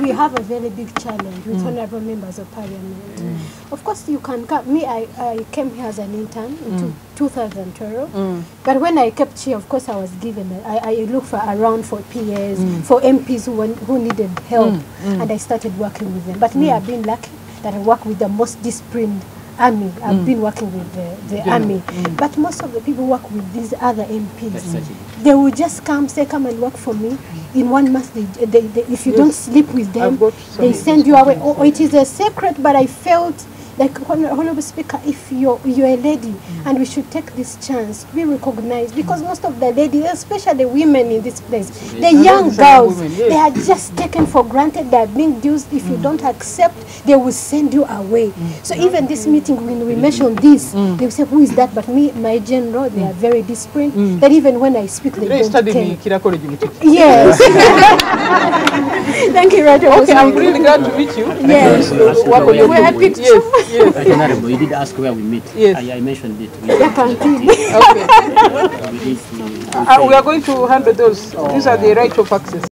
we have a very big challenge with honorable members of parliament. Of course, you can come. Me, I came here as an intern in 2012. But when I kept here, of course, I was given. I looked for around for PAs, for MPs who needed help, and I started working with them. But me, I've been lucky that I work with the most disciplined army. I've been working with the army. But most of the people work with these other MPs. They will just come, say, come and work for me. In 1 month, if you don't sleep with them, they send you away. Oh, it is a secret, but I felt like, Honorable Speaker, if you're a lady, and we should take this chance, be recognized, because most of the ladies, especially women in this place, the young girls, they are just taken for granted. They are being used. If you don't accept, they will send you away. So even this meeting, when we mention this, they will say, who is that? But me, my general, they are very disciplined, that even when I speak, they don't care. Yes. Thank you, Roger. Okay, I'm really glad to meet you. Yes. We're happy. Yes. Honorable, you did ask where we meet. Yes. I mentioned it. Okay. We are going to handle those. These are the right of access.